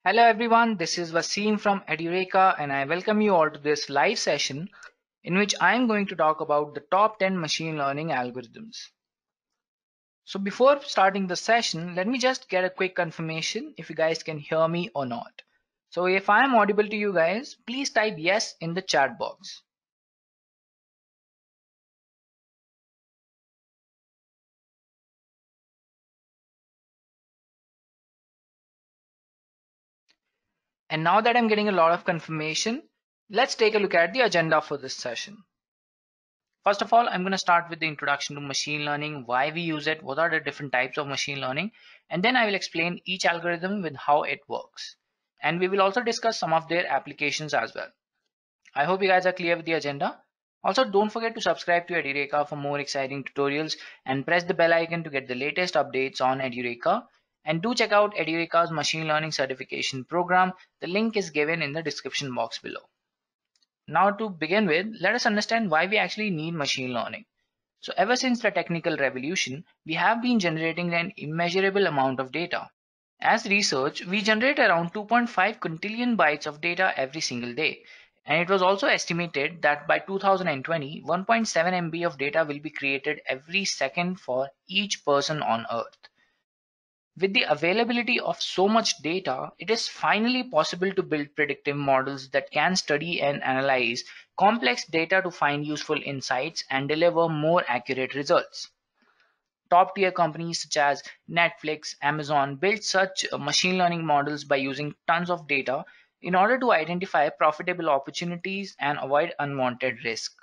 Hello everyone, this is Wasim from Edureka and I welcome you all to this live session in which I am going to talk about the top 10 machine learning algorithms. So before starting the session, let me just get a quick confirmation if you guys can hear me or not. So if I am audible to you guys, please type yes in the chat box. And now that I'm getting a lot of confirmation, let's take a look at the agenda for this session. First of all, I'm going to start with the introduction to machine learning, why we use it, what are the different types of machine learning, and then I will explain each algorithm with how it works. And we will also discuss some of their applications as well. I hope you guys are clear with the agenda. Also, don't forget to subscribe to Edureka for more exciting tutorials and press the bell icon to get the latest updates on Edureka. And do check out Edureka's machine learning certification program. The link is given in the description box below. Now to begin with, let us understand why we actually need machine learning. So ever since the technical revolution, we have been generating an immeasurable amount of data. As research, we generate around 2.5 quintillion bytes of data every single day. And it was also estimated that by 2020, 1.7 MB of data will be created every second for each person on Earth. With the availability of so much data, it is finally possible to build predictive models that can study and analyze complex data to find useful insights and deliver more accurate results. Top tier companies such as Netflix, Amazon built such machine learning models by using tons of data in order to identify profitable opportunities and avoid unwanted risk.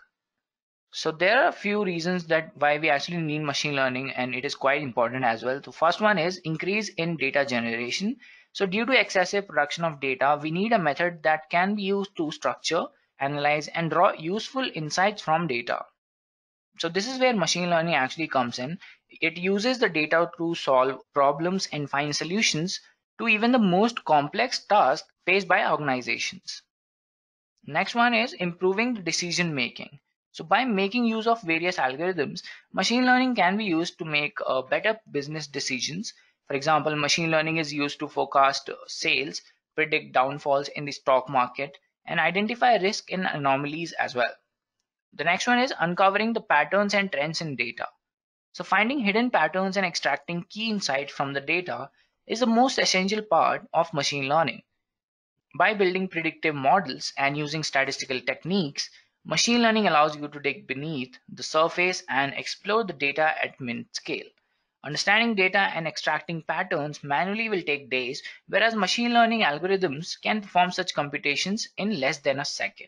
So there are a few reasons that why we actually need machine learning, and it is quite important as well. The first one is increase in data generation. So due to excessive production of data, we need a method that can be used to structure, analyze, and draw useful insights from data. So this is where machine learning actually comes in. It uses the data to solve problems and find solutions to even the most complex tasks faced by organizations. Next one is improving the decision making. So by making use of various algorithms, machine learning can be used to make better business decisions. For example, machine learning is used to forecast sales, predict downfalls in the stock market, and identify risk in anomalies as well. The next one is uncovering the patterns and trends in data. So finding hidden patterns and extracting key insights from the data is the most essential part of machine learning. By building predictive models and using statistical techniques, machine learning allows you to dig beneath the surface and explore the data at minute scale. Understanding data and extracting patterns manually will take days, whereas machine learning algorithms can perform such computations in less than a second.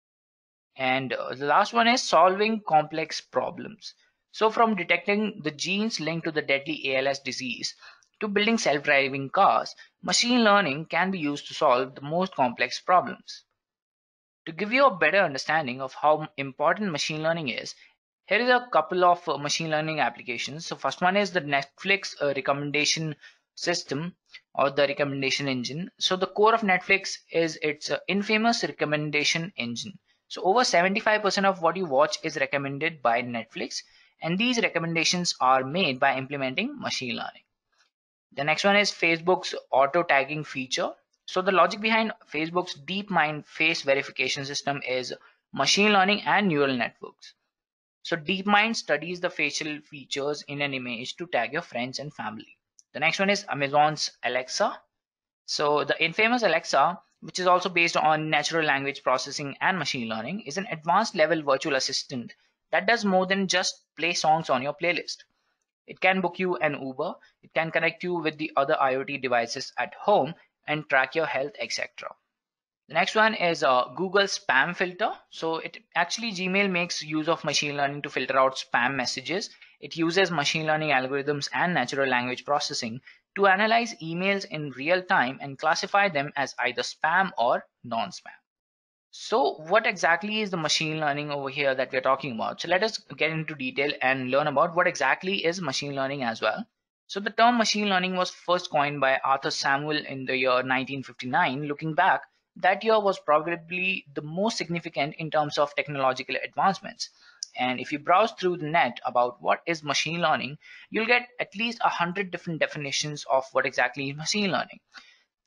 And the last one is solving complex problems. So from detecting the genes linked to the deadly ALS disease to building self-driving cars, machine learning can be used to solve the most complex problems. To give you a better understanding of how important machine learning is, here is a couple of machine learning applications. So first one is the Netflix recommendation system or the recommendation engine. So the core of Netflix is its infamous recommendation engine. So over 75% of what you watch is recommended by Netflix, and these recommendations are made by implementing machine learning. The next one is Facebook's auto tagging feature. So the logic behind Facebook's DeepMind face verification system is machine learning and neural networks. So DeepMind studies the facial features in an image to tag your friends and family. The next one is Amazon's Alexa. So the infamous Alexa, which is also based on natural language processing and machine learning, is an advanced level virtual assistant that does more than just play songs on your playlist. It can book you an Uber, it can connect you with the other IoT devices at home and track your health, etc. The next one is Google spam filter. So it actually Gmail makes use of machine learning to filter out spam messages. It uses machine learning algorithms and natural language processing to analyze emails in real time and classify them as either spam or non-spam. So what exactly is the machine learning over here that we're talking about? So let us get into detail and learn about what exactly is machine learning as well. So the term machine learning was first coined by Arthur Samuel in the year 1959. Looking back, that year was probably the most significant in terms of technological advancements. And if you browse through the net about what is machine learning, you'll get at least 100 different definitions of what exactly is machine learning.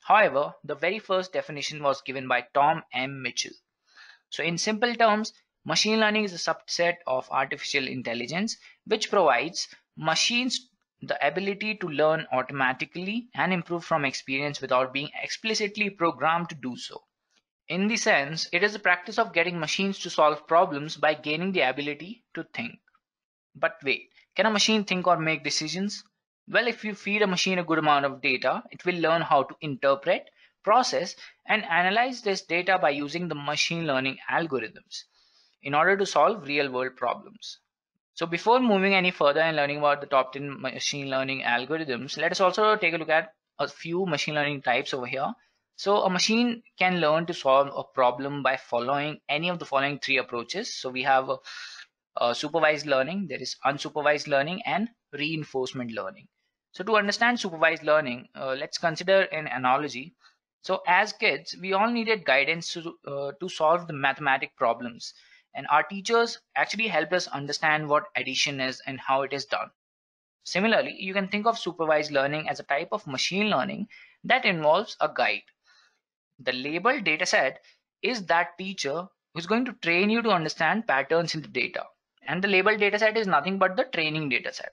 However, the very first definition was given by Tom M. Mitchell. So in simple terms, machine learning is a subset of artificial intelligence which provides machines the ability to learn automatically and improve from experience without being explicitly programmed to do so. In the sense, it is the practice of getting machines to solve problems by gaining the ability to think. But wait, can a machine think or make decisions? Well, if you feed a machine a good amount of data, it will learn how to interpret, process, and analyze this data by using the machine learning algorithms in order to solve real world problems. So before moving any further and learning about the top 10 machine learning algorithms, let us also take a look at a few machine learning types over here. So a machine can learn to solve a problem by following any of the following three approaches. So we have supervised learning, there is unsupervised learning, and reinforcement learning. So to understand supervised learning, let's consider an analogy. So as kids, we all needed guidance to solve the mathematic problems. And our teachers actually helped us understand what addition is and how it is done. Similarly, you can think of supervised learning as a type of machine learning that involves a guide. The labeled dataset is that teacher who's going to train you to understand patterns in the data. And the labeled dataset is nothing but the training dataset.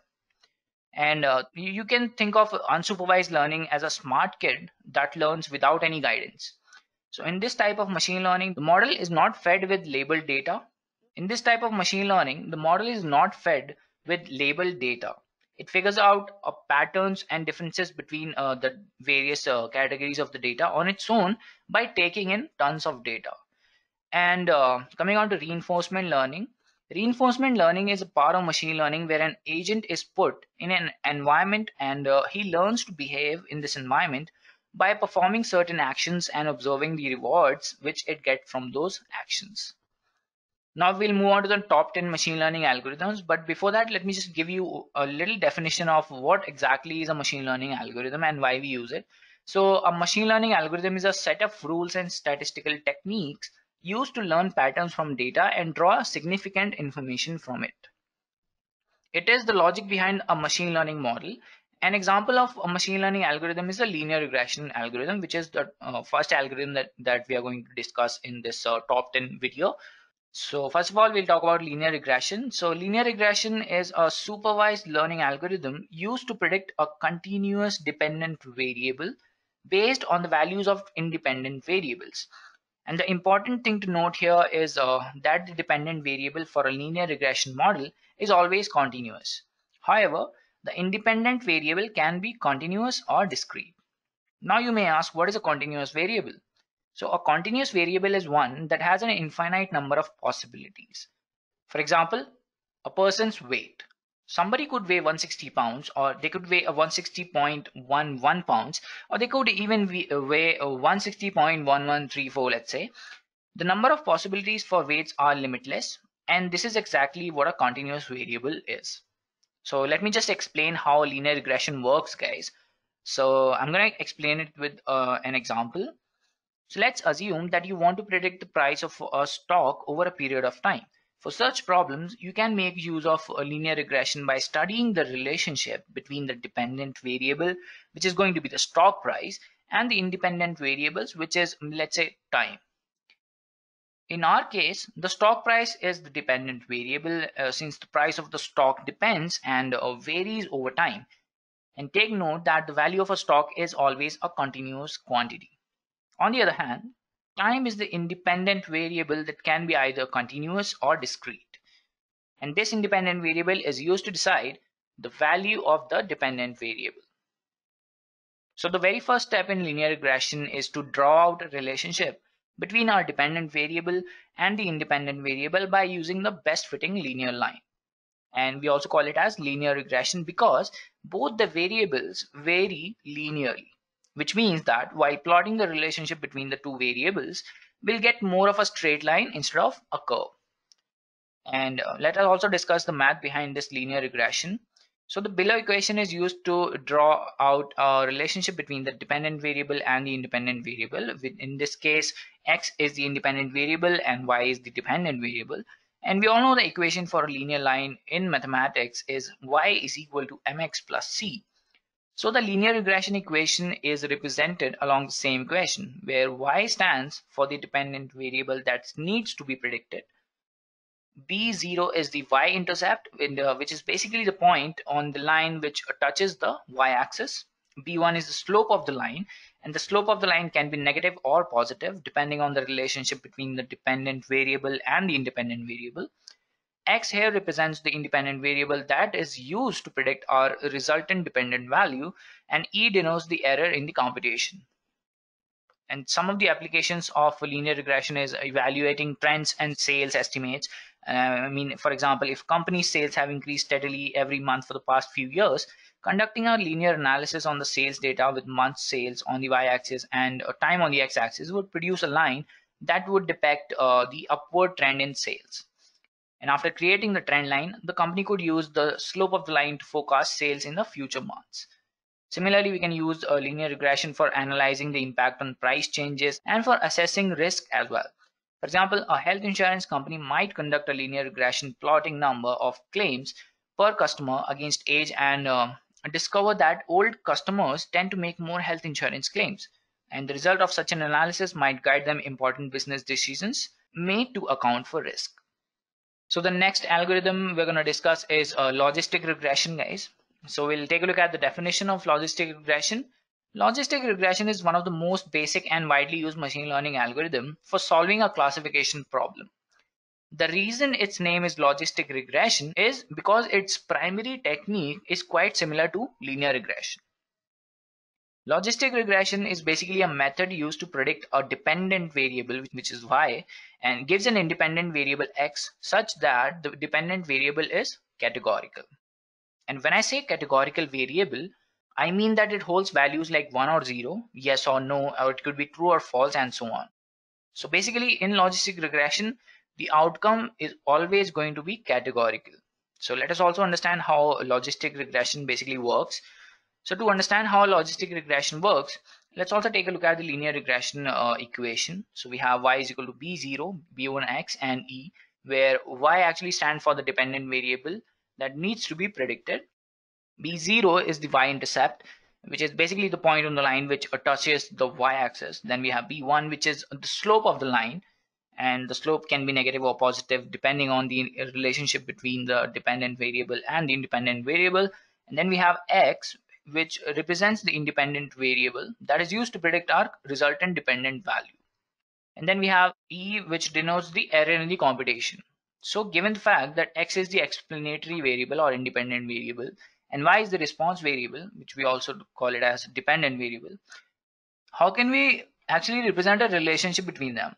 And you can think of unsupervised learning as a smart kid that learns without any guidance. So in this type of machine learning, the model is not fed with labeled data. In this type of machine learning, the model is not fed with labeled data. It figures out patterns and differences between the various categories of the data on its own by taking in tons of data. And coming on to reinforcement learning is a part of machine learning where an agent is put in an environment and he learns to behave in this environment by performing certain actions and observing the rewards which it gets from those actions. Now we'll move on to the top 10 machine learning algorithms. But before that, let me just give you a little definition of what exactly is a machine learning algorithm and why we use it. So a machine learning algorithm is a set of rules and statistical techniques used to learn patterns from data and draw significant information from it. It is the logic behind a machine learning model. An example of a machine learning algorithm is a linear regression algorithm, which is the first algorithm that we are going to discuss in this top 10 video. So first of all, we'll talk about linear regression. So linear regression is a supervised learning algorithm used to predict a continuous dependent variable based on the values of independent variables. And the important thing to note here is that the dependent variable for a linear regression model is always continuous. However, the independent variable can be continuous or discrete. Now you may ask, what is a continuous variable? So a continuous variable is one that has an infinite number of possibilities. For example, a person's weight. Somebody could weigh 160 pounds, or they could weigh a 160.11 pounds, or they could even weigh a 160.1134, let's say. The number of possibilities for weights are limitless, and this is exactly what a continuous variable is. So let me just explain how linear regression works, guys. So I'm going to explain it with an example. So let's assume that you want to predict the price of a stock over a period of time. For such problems, you can make use of a linear regression by studying the relationship between the dependent variable, which is going to be the stock price, and the independent variables, which is, let's say, time. In our case, the stock price is the dependent variable since the price of the stock depends and varies over time. And take note that the value of a stock is always a continuous quantity. On the other hand, time is the independent variable that can be either continuous or discrete. And this independent variable is used to decide the value of the dependent variable. So the very first step in linear regression is to draw out a relationship between our dependent variable and the independent variable by using the best fitting linear line. And we also call it as linear regression because both the variables vary linearly, which means that while plotting the relationship between the two variables, we'll get more of a straight line instead of a curve. And let us also discuss the math behind this linear regression. So the below equation is used to draw out a relationship between the dependent variable and the independent variable. In this case, x is the independent variable and y is the dependent variable. And we all know the equation for a linear line in mathematics is y is equal to mx plus c. So the linear regression equation is represented along the same equation, where y stands for the dependent variable that needs to be predicted. B0 is the y-intercept, which is basically the point on the line which touches the y-axis. B1 is the slope of the line, and the slope of the line can be negative or positive depending on the relationship between the dependent variable and the independent variable. X here represents the independent variable that is used to predict our resultant dependent value, and E denotes the error in the computation. And some of the applications of linear regression is evaluating trends and sales estimates. For example, if company sales have increased steadily every month for the past few years, conducting a linear analysis on the sales data with month sales on the y-axis and time on the x-axis would produce a line that would depict the upward trend in sales. And after creating the trend line, the company could use the slope of the line to forecast sales in the future months. Similarly, we can use a linear regression for analyzing the impact on price changes and for assessing risk as well. For example, a health insurance company might conduct a linear regression plotting number of claims per customer against age and discover that old customers tend to make more health insurance claims. And the result of such an analysis might guide them important business decisions made to account for risk. So the next algorithm we're going to discuss is logistic regression, guys. So we'll take a look at the definition of logistic regression. Logistic regression is one of the most basic and widely used machine learning algorithm for solving a classification problem. The reason its name is logistic regression is because its primary technique is quite similar to linear regression. Logistic regression is basically a method used to predict a dependent variable, which is y, and gives an independent variable x such that the dependent variable is categorical. And when I say categorical variable, I mean that it holds values like 1 or 0, yes or no, or it could be true or false, and so on. So basically in logistic regression, the outcome is always going to be categorical. So let us also understand how logistic regression basically works. So to understand how logistic regression works, let's also take a look at the linear regression equation. So we have y is equal to b0, b1x, and e, where y actually stands for the dependent variable that needs to be predicted. B0 is the y-intercept, which is basically the point on the line which touches the y-axis. Then we have B1, which is the slope of the line, and the slope can be negative or positive depending on the relationship between the dependent variable and the independent variable. And then we have X, which represents the independent variable that is used to predict our resultant dependent value. And then we have E, which denotes the error in the computation. So given the fact that X is the explanatory variable or independent variable, and Y is the response variable, which we also call it as dependent variable, how can we actually represent a relationship between them?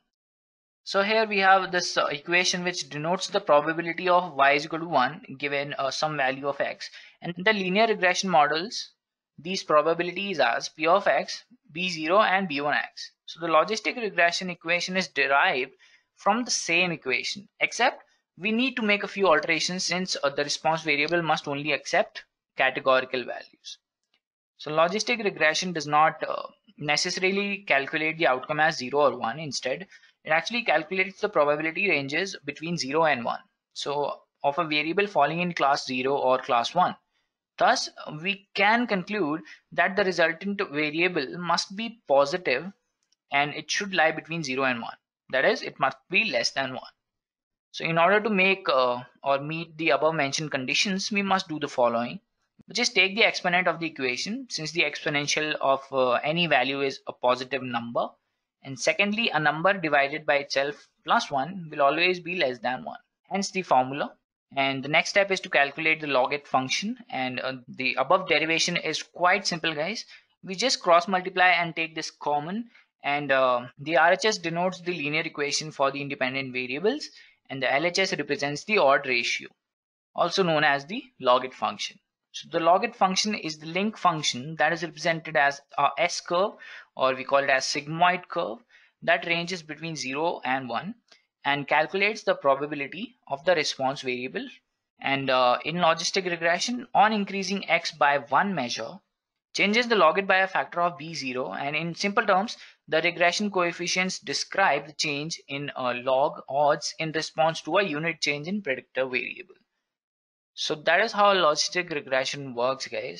So here we have this equation which denotes the probability of y is equal to 1 given some value of x. And the linear regression models these probabilities as p of x, b0, and b1x. So the logistic regression equation is derived from the same equation, except we need to make a few alterations since the response variable must only accept categorical values. So logistic regression does not necessarily calculate the outcome as 0 or 1. Instead, it actually calculates the probability ranges between 0 and 1. So of a variable falling in class 0 or class 1. Thus, we can conclude that the resultant variable must be positive and it should lie between 0 and 1. That is, it must be less than 1. So in order to make or meet the above mentioned conditions, we must do the following. We just take the exponent of the equation, since the exponential of any value is a positive number. And secondly, a number divided by itself plus 1 will always be less than 1. Hence the formula. And the next step is to calculate the logit function. And the above derivation is quite simple, guys. We just cross multiply and take this common. And the RHS denotes the linear equation for the independent variables. And the LHS represents the odd ratio, also known as the logit function. So the logit function is the link function that is represented as a S curve, or we call it as sigmoid curve, that ranges between 0 and 1 and calculates the probability of the response variable. And in logistic regression, on increasing x by one measure changes the logit by a factor of b0, and in simple terms, the regression coefficients describe the change in log odds in response to a unit change in predictor variable. So that is how logistic regression works, guys.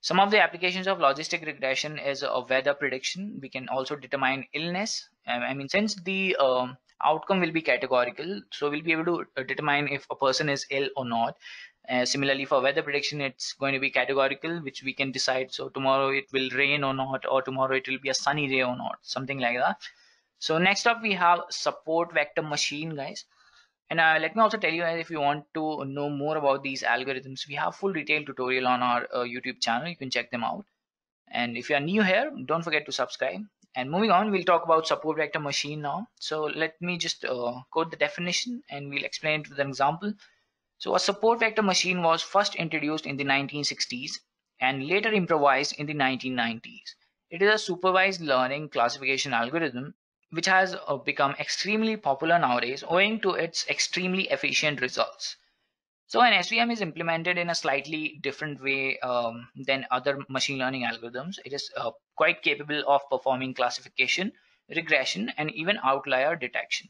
Some of the applications of logistic regression is a weather prediction. We can also determine illness. I mean, since the outcome will be categorical, so we'll be able to determine if a person is ill or not. Similarly, for weather prediction, it's going to be categorical, which we can decide. So tomorrow it will rain or not, or tomorrow it will be a sunny day or not, something like that. So next up, we have support vector machine, guys. And let me also tell you, if you want to know more about these algorithms, we have full detailed tutorial on our YouTube channel. You can check them out. And if you are new here, don't forget to subscribe. And moving on, we'll talk about support vector machine now. So let me just quote the definition and we'll explain it with an example. So a support vector machine was first introduced in the 1960s and later improvised in the 1990s. It is a supervised learning classification algorithm which has become extremely popular nowadays owing to its extremely efficient results. So an SVM is implemented in a slightly different way than other machine learning algorithms. It is quite capable of performing classification, regression, and even outlier detection.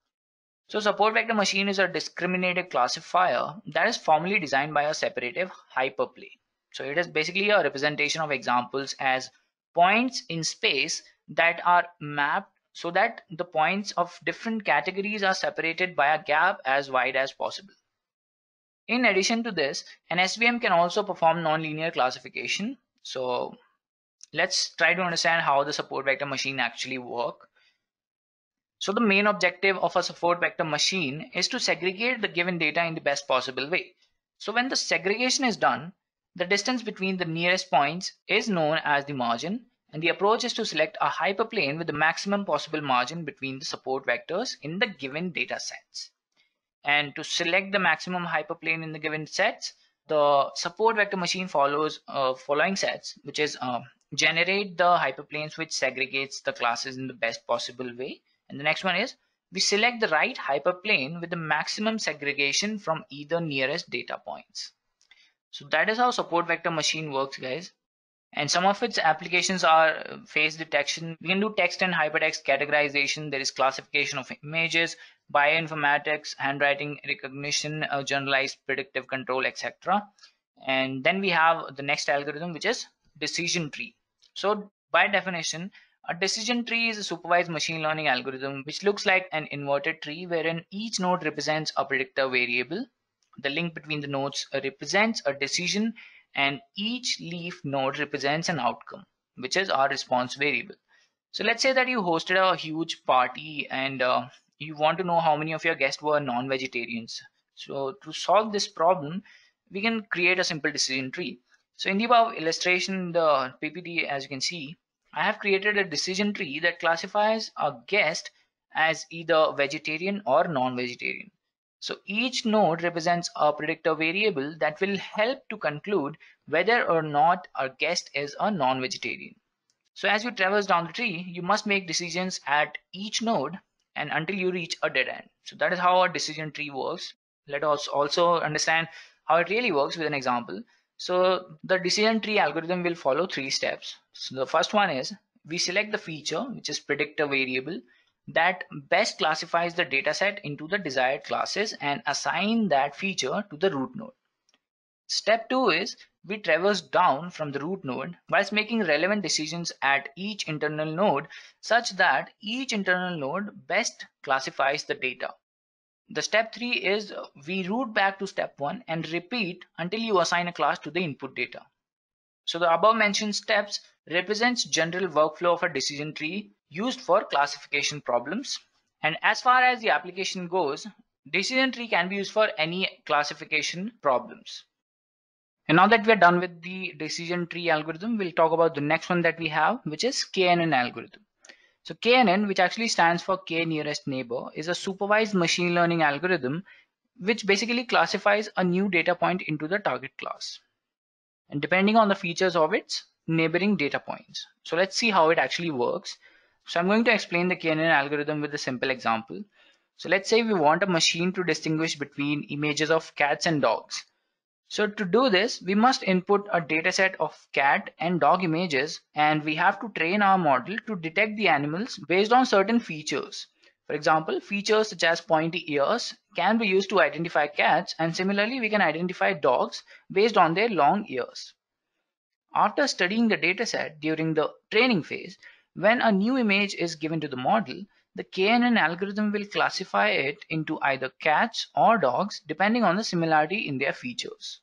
So support vector machine is a discriminative classifier that is formally designed by a separative hyperplane. So it is basically a representation of examples as points in space that are mapped so that the points of different categories are separated by a gap as wide as possible. In addition to this, an SVM can also perform nonlinear classification. So let's try to understand how the support vector machine actually works. So the main objective of a support vector machine is to segregate the given data in the best possible way. So when the segregation is done, the distance between the nearest points is known as the margin, and the approach is to select a hyperplane with the maximum possible margin between the support vectors in the given data sets. And to select the maximum hyperplane in the given sets, the support vector machine follows following sets, which is generate the hyperplanes which segregates the classes in the best possible way. And the next one is we select the right hyperplane with the maximum segregation from either nearest data points. So that is how support vector machine works, guys. And some of its applications are face detection. We can do text and hypertext categorization. There is classification of images, bioinformatics, handwriting recognition, generalized predictive control, etc. And then we have the next algorithm, which is decision tree. So by definition, a decision tree is a supervised machine learning algorithm which looks like an inverted tree wherein each node represents a predictor variable. The link between the nodes represents a decision, and each leaf node represents an outcome, which is our response variable. So let's say that you hosted a huge party and you want to know how many of your guests were non-vegetarians. So to solve this problem, we can create a simple decision tree. So in the above illustration, the PPT, as you can see, I have created a decision tree that classifies a guest as either vegetarian or non-vegetarian. So each node represents a predictor variable that will help to conclude whether or not our guest is a non-vegetarian. So as you traverse down the tree, you must make decisions at each node and until you reach a dead end. So that is how a decision tree works. Let us also understand how it really works with an example. So the decision tree algorithm will follow 3 steps. So the first one is we select the feature, which is predictor variable, that best classifies the dataset into the desired classes and assign that feature to the root node. Step 2 is we traverse down from the root node whilst making relevant decisions at each internal node such that each internal node best classifies the data. The step 3 is we route back to step 1 and repeat until you assign a class to the input data. So the above mentioned steps represents general workflow of a decision tree used for classification problems. And as far as the application goes, decision tree can be used for any classification problems. And now that we're done with the decision tree algorithm, we'll talk about the next one that we have, which is KNN algorithm. So KNN, which actually stands for K nearest neighbor, is a supervised machine learning algorithm which basically classifies a new data point into the target class, and depending on the features of its neighboring data points. So let's see how it actually works. So I'm going to explain the KNN algorithm with a simple example. So let's say we want a machine to distinguish between images of cats and dogs. So to do this, we must input a dataset of cat and dog images, and we have to train our model to detect the animals based on certain features. For example, features such as pointy ears can be used to identify cats, and similarly we can identify dogs based on their long ears. After studying the dataset during the training phase, when a new image is given to the model, the KNN algorithm will classify it into either cats or dogs depending on the similarity in their features.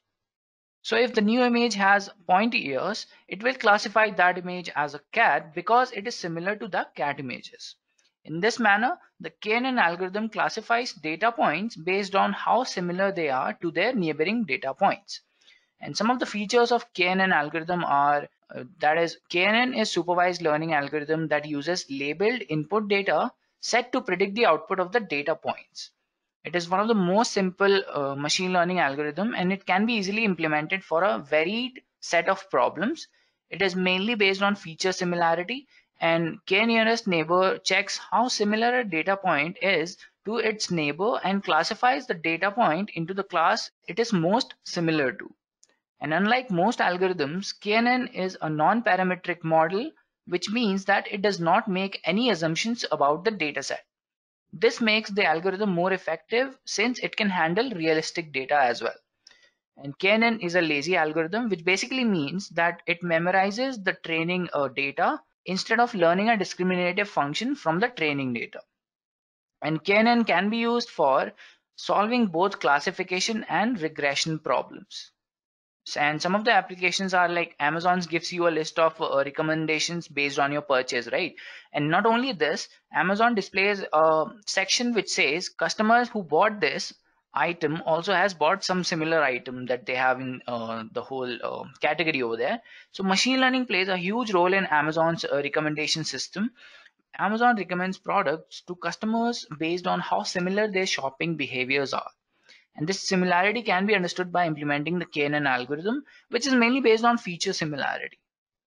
So if the new image has pointy ears, it will classify that image as a cat because it is similar to the cat images. In this manner, the KNN algorithm classifies data points based on how similar they are to their neighboring data points. And some of the features of KNN algorithm are that is, KNN is supervised learning algorithm that uses labeled input data set to predict the output of the data points. It is one of the most simple machine learning algorithm, and it can be easily implemented for a varied set of problems. It is mainly based on feature similarity, and k nearest neighbor checks how similar a data point is to its neighbor and classifies the data point into the class it is most similar to. And unlike most algorithms, KNN is a non-parametric model, which means that it does not make any assumptions about the dataset. This makes the algorithm more effective since it can handle realistic data as well. And KNN is a lazy algorithm, which basically means that it memorizes the training data instead of learning a discriminative function from the training data. And KNN can be used for solving both classification and regression problems. And some of the applications are like Amazon gives you a list of recommendations based on your purchase, right? And not only this, Amazon displays a section which says customers who bought this item also has bought some similar item that they have in the whole category over there. So machine learning plays a huge role in Amazon's recommendation system. Amazon recommends products to customers based on how similar their shopping behaviors are. And this similarity can be understood by implementing the KNN algorithm, which is mainly based on feature similarity.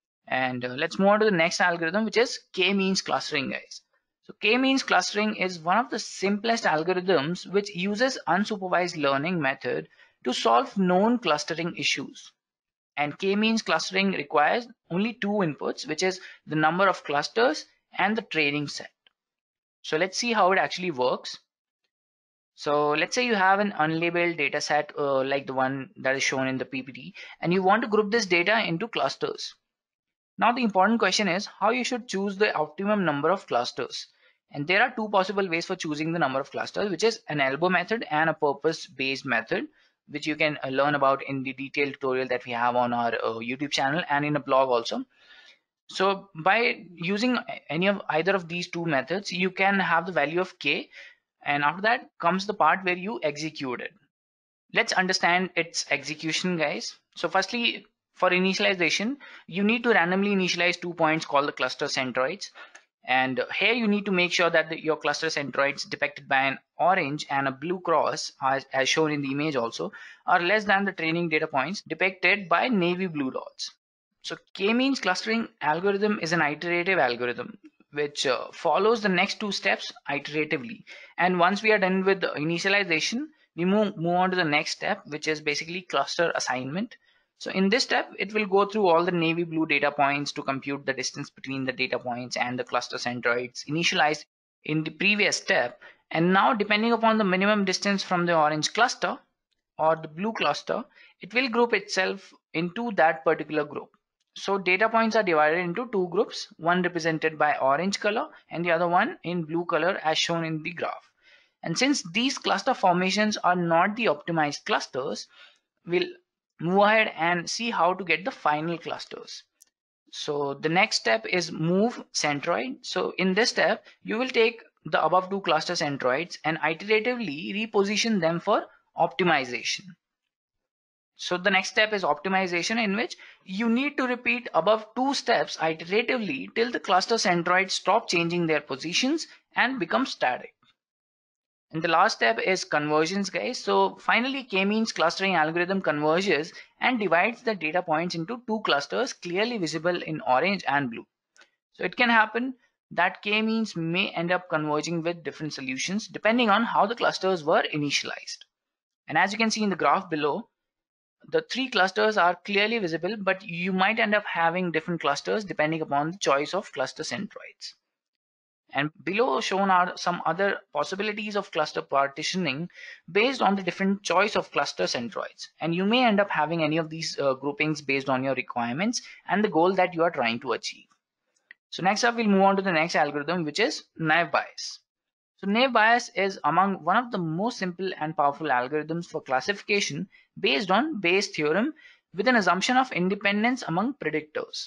And let's move on to the next algorithm, which is k-means clustering, guys. So k-means clustering is one of the simplest algorithms which uses unsupervised learning method to solve known clustering issues. And k-means clustering requires only two inputs, which is the number of clusters and the training set. So let's see how it actually works. So let's say you have an unlabeled data set like the one that is shown in the PPT, and you want to group this data into clusters. Now the important question is how you should choose the optimum number of clusters. And there are two possible ways for choosing the number of clusters, which is an elbow method and a purpose-based method, which you can learn about in the detailed tutorial that we have on our YouTube channel and in a blog also. So by using any of either of these two methods, you can have the value of k, and after that comes the part where you execute it. Let's understand its execution, guys. So firstly, for initialization, you need to randomly initialize 2 points called the cluster centroids. And here you need to make sure that your cluster centroids depicted by an orange and a blue cross, as shown in the image also, are less than the training data points depicted by navy blue dots. So k-means clustering algorithm is an iterative algorithm which follows the next two steps iteratively. And once we are done with the initialization, we move on to the next step, which is basically cluster assignment. So in this step, it will go through all the navy blue data points to compute the distance between the data points and the cluster centroids initialized in the previous step. And now, depending upon the minimum distance from the orange cluster or the blue cluster, it will group itself into that particular group. So data points are divided into two groups, one represented by orange color and the other one in blue color as shown in the graph. And since these cluster formations are not the optimized clusters, we'll move ahead and see how to get the final clusters. So the next step is move centroid. So in this step, you will take the above two cluster centroids and iteratively reposition them for optimization. So the next step is optimization, in which you need to repeat above two steps iteratively till the cluster centroids stop changing their positions and become static. And the last step is conversions, guys. So finally, k-means clustering algorithm converges and divides the data points into two clusters clearly visible in orange and blue. So it can happen that k-means may end up converging with different solutions depending on how the clusters were initialized. And as you can see in the graph below, the three clusters are clearly visible, but you might end up having different clusters depending upon the choice of cluster centroids. And below shown are some other possibilities of cluster partitioning based on the different choice of cluster centroids. And you may end up having any of these groupings based on your requirements and the goal that you are trying to achieve. So next up, we'll move on to the next algorithm, which is naive Bayes. So naive Bayes is among one of the most simple and powerful algorithms for classification based on Bayes' theorem with an assumption of independence among predictors.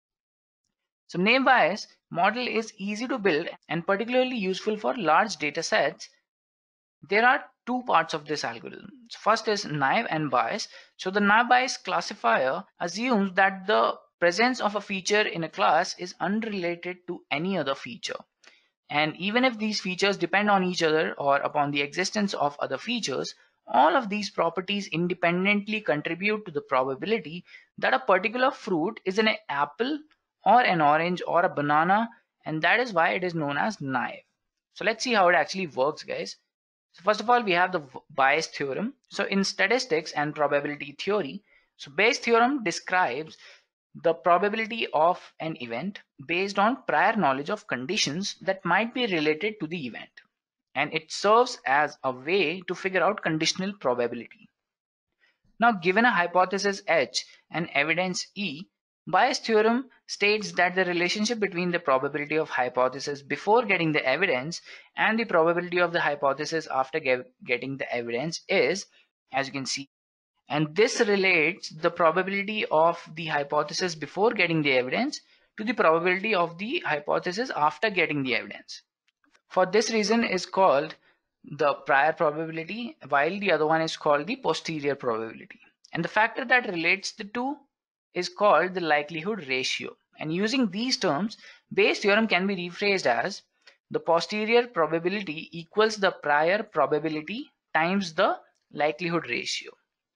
So naive Bayes model is easy to build and particularly useful for large data sets. There are two parts of this algorithm. First is naive and Bayes. So the naive Bayes classifier assumes that the presence of a feature in a class is unrelated to any other feature. And even if these features depend on each other or upon the existence of other features, all of these properties independently contribute to the probability that a particular fruit is an apple or an orange or a banana, and that is why it is known as naive. So let's see how it actually works, guys. So first of all, we have the Bayes theorem. So in statistics and probability theory, so Bayes theorem describes the probability of an event based on prior knowledge of conditions that might be related to the event, and it serves as a way to figure out conditional probability. Now, given a hypothesis H and evidence E, Bayes' theorem states that the relationship between the probability of hypothesis before getting the evidence and the probability of the hypothesis after getting the evidence is, as you can see, and this relates the probability of the hypothesis before getting the evidence to the probability of the hypothesis after getting the evidence. For this reason is called the prior probability, while the other one is called the posterior probability. And the factor that relates the two is called the likelihood ratio. And using these terms, Bayes' theorem can be rephrased as the posterior probability equals the prior probability times the likelihood ratio.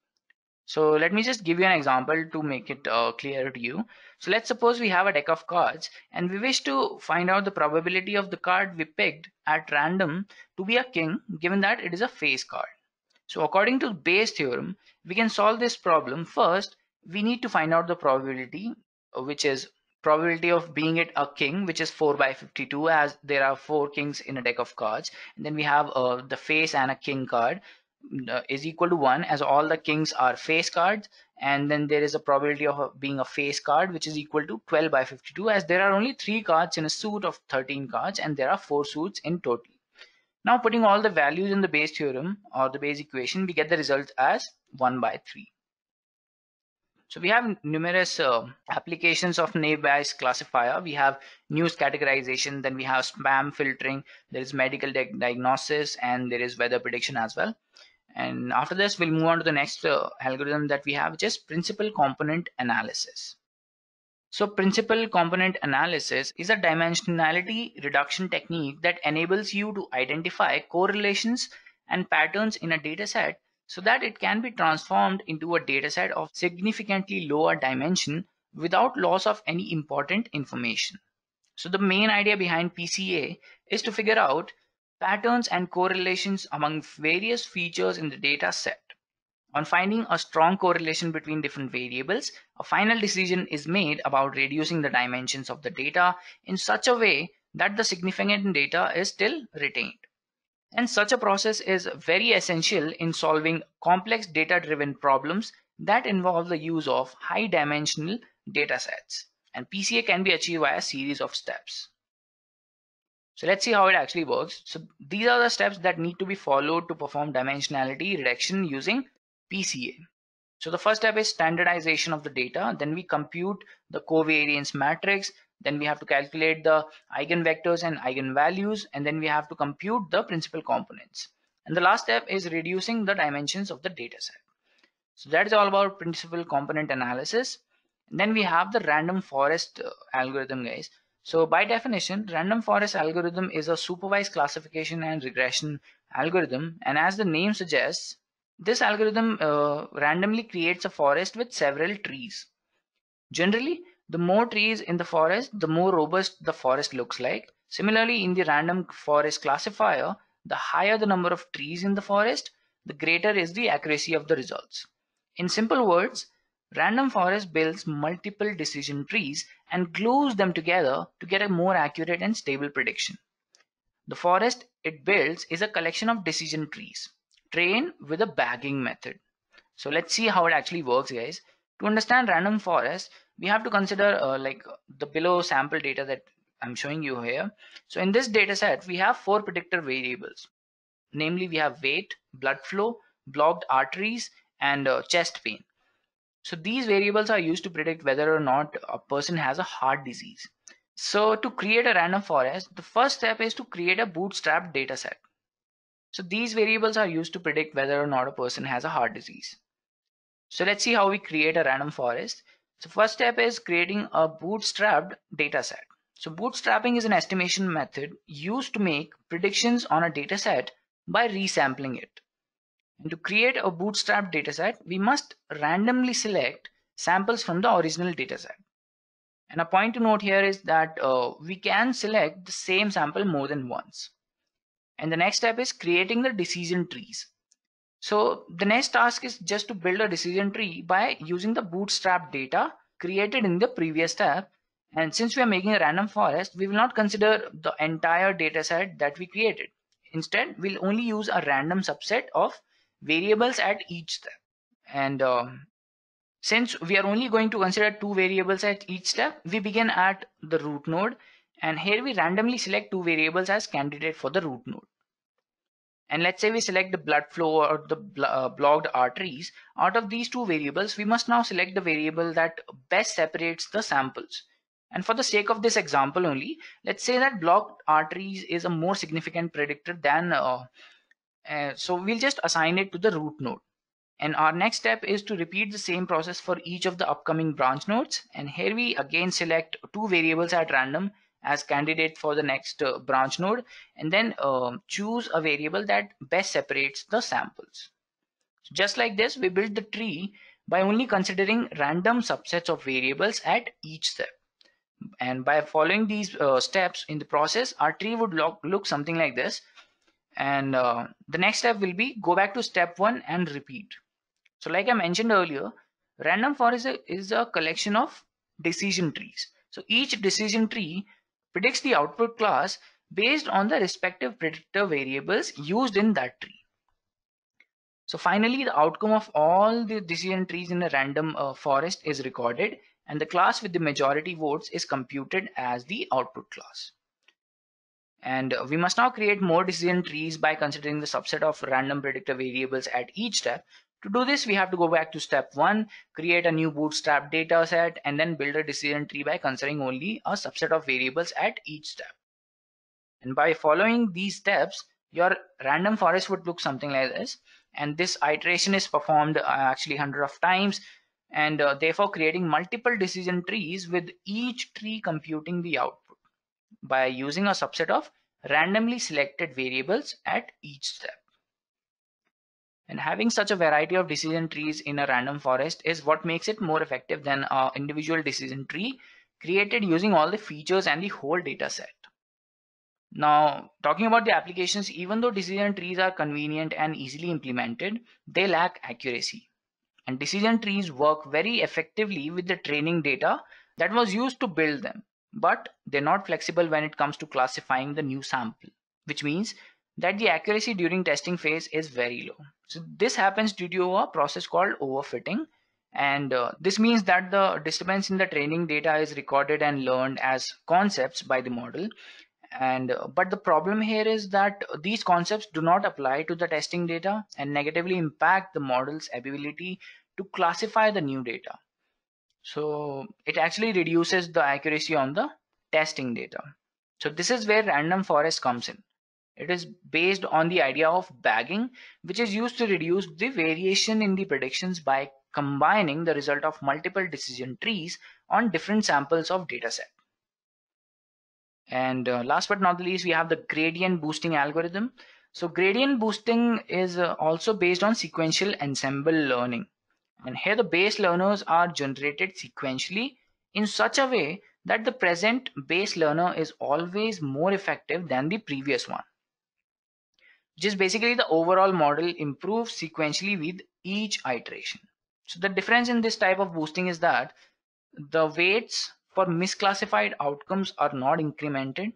So let me just give you an example to make it clear to you. So let's suppose we have a deck of cards and we wish to find out the probability of the card we picked at random to be a king, given that it is a face card. So according to Bayes' theorem, we can solve this problem. First, we need to find out the probability, which is probability of being it a king, which is 4 by 52, as there are 4 kings in a deck of cards. And then we have the face and a king card is equal to 1, as all the kings are face cards, and then there is a probability of being a face card which is equal to 12 by 52, as there are only 3 cards in a suit of 13 cards and there are 4 suits in total. Now putting all the values in the Bayes theorem or the Bayes equation, we get the result as 1 by 3. So we have numerous applications of naive Bayes classifier. We have news categorization, then we have spam filtering, there is medical diagnosis, and there is weather prediction as well. And after this, we'll move on to the next algorithm that we have, which is principal component analysis. So principal component analysis is a dimensionality reduction technique that enables you to identify correlations and patterns in a data set so that it can be transformed into a data set of significantly lower dimension without loss of any important information. So the main idea behind PCA is to figure out patterns and correlations among various features in the data set. On finding a strong correlation between different variables, a final decision is made about reducing the dimensions of the data in such a way that the significant data is still retained. And such a process is very essential in solving complex data-driven problems that involve the use of high-dimensional data sets. And PCA can be achieved via a series of steps. So let's see how it actually works. So these are the steps that need to be followed to perform dimensionality reduction using PCA. So the first step is standardization of the data. Then we compute the covariance matrix. Then we have to calculate the eigenvectors and eigenvalues. And then we have to compute the principal components. And the last step is reducing the dimensions of the data set. So that is all about principal component analysis. And then we have the random forest algorithm, guys. So by definition, random forest algorithm is a supervised classification and regression algorithm. And as the name suggests, this algorithm randomly creates a forest with several trees. Generally, the more trees in the forest, the more robust the forest looks like. Similarly, in the random forest classifier, the higher the number of trees in the forest, the greater is the accuracy of the results. In simple words, random forest builds multiple decision trees and glues them together to get a more accurate and stable prediction. The forest it builds is a collection of decision trees trained with a bagging method. So let's see how it actually works, guys. To understand random forest, we have to consider like the below sample data that I'm showing you here. So in this data set, we have 4 predictor variables. Namely, we have weight, blood flow, blocked arteries, and chest pain. So these variables are used to predict whether or not a person has a heart disease. So to create a random forest, the first step is to create a bootstrap data set. So these variables are used to predict whether or not a person has a heart disease. So let's see how we create a random forest. So first step is creating a bootstrapped data set. So bootstrapping is an estimation method used to make predictions on a data set by resampling it. And to create a bootstrap dataset, we must randomly select samples from the original dataset. And a point to note here is that we can select the same sample more than once. And the next step is creating the decision trees. So the next task is just to build a decision tree by using the bootstrap data created in the previous step. And since we are making a random forest, we will not consider the entire dataset that we created. Instead, we'll only use a random subset of variables at each step. And since we are only going to consider 2 variables at each step, we begin at the root node. And here we randomly select 2 variables as candidate for the root node. And let's say we select the blood flow or the blocked arteries. Out of these 2 variables, we must now select the variable that best separates the samples. And for the sake of this example only, let's say that blocked arteries is a more significant predictor than so we'll just assign it to the root node. And our next step is to repeat the same process for each of the upcoming branch nodes. And here we again select 2 variables at random as candidate for the next branch node, and then choose a variable that best separates the samples. So just like this, we build the tree by only considering random subsets of variables at each step. And by following these steps in the process, our tree would look something like this. And the next step will be go back to step 1 and repeat. So like I mentioned earlier, random forest is a collection of decision trees. So each decision tree predicts the output class based on the respective predictor variables used in that tree. So finally, the outcome of all the decision trees in a random forest is recorded, and the class with the majority votes is computed as the output class. And we must now create more decision trees by considering the subset of random predictor variables at each step. To do this, we have to go back to step 1, create a new bootstrap data set, and then build a decision tree by considering only a subset of variables at each step. And by following these steps, your random forest would look something like this. And this iteration is performed actually 100 of times, and therefore creating multiple decision trees with each tree computing the output by using a subset of randomly selected variables at each step. And having such a variety of decision trees in a random forest is what makes it more effective than an individual decision tree created using all the features and the whole data set. Now, talking about the applications, even though decision trees are convenient and easily implemented, they lack accuracy. And decision trees work very effectively with the training data that was used to build them, but they're not flexible when it comes to classifying the new sample, which means that the accuracy during testing phase is very low. So this happens due to a process called overfitting, and this means that the disturbance in the training data is recorded and learned as concepts by the model. And but the problem here is that these concepts do not apply to the testing data and negatively impact the model's ability to classify the new data. So it actually reduces the accuracy on the testing data. So this is where random forest comes in. It is based on the idea of bagging, which is used to reduce the variation in the predictions by combining the result of multiple decision trees on different samples of dataset. And last but not the least, we have the gradient boosting algorithm. So gradient boosting is also based on sequential ensemble learning. And here the base learners are generated sequentially in such a way that the present base learner is always more effective than the previous one. Just basically the overall model improves sequentially with each iteration. So the difference in this type of boosting is that the weights for misclassified outcomes are not incremented.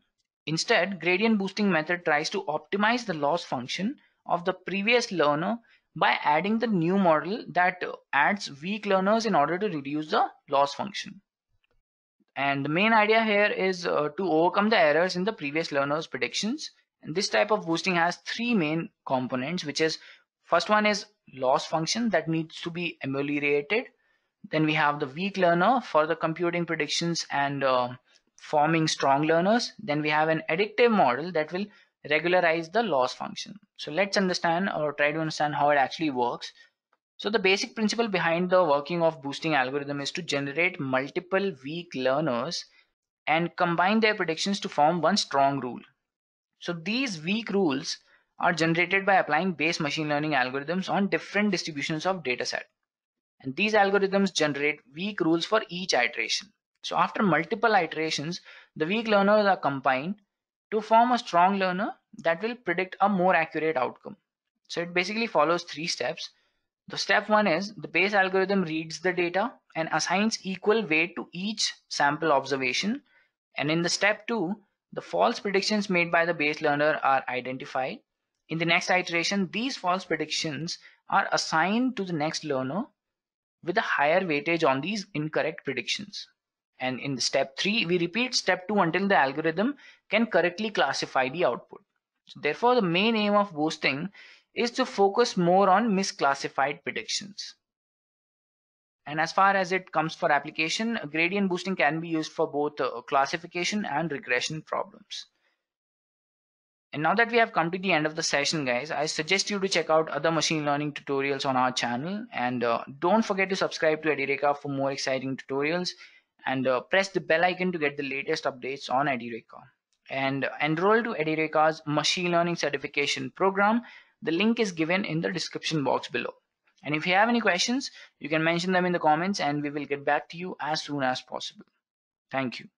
Instead, gradient boosting method tries to optimize the loss function of the previous learner by adding the new model that adds weak learners in order to reduce the loss function. And the main idea here is to overcome the errors in the previous learner's predictions. And this type of boosting has three main components, which is first one is loss function that needs to be ameliorated. Then we have the weak learner for the computing predictions and forming strong learners. Then we have an addictive model that will regularize the loss function. So let's understand or try to understand how it actually works. So the basic principle behind the working of boosting algorithm is to generate multiple weak learners and combine their predictions to form one strong rule. So these weak rules are generated by applying base machine learning algorithms on different distributions of dataset. And these algorithms generate weak rules for each iteration. So after multiple iterations, the weak learners are combined to form a strong learner that will predict a more accurate outcome. So it basically follows three steps. The step one is the base algorithm reads the data and assigns equal weight to each sample observation. And in the step two, the false predictions made by the base learner are identified. In the next iteration, these false predictions are assigned to the next learner with a higher weightage on these incorrect predictions. And in the step 3, we repeat step 2 until the algorithm can correctly classify the output. So therefore, the main aim of boosting is to focus more on misclassified predictions. And as far as it comes for application, gradient boosting can be used for both classification and regression problems. And now that we have come to the end of the session, guys, I suggest you to check out other machine learning tutorials on our channel. And don't forget to subscribe to Edureka for more exciting tutorials. And press the bell icon to get the latest updates on Edureka. And enroll to Edureka's machine learning certification program. The link is given in the description box below. And if you have any questions, you can mention them in the comments and we will get back to you as soon as possible. Thank you.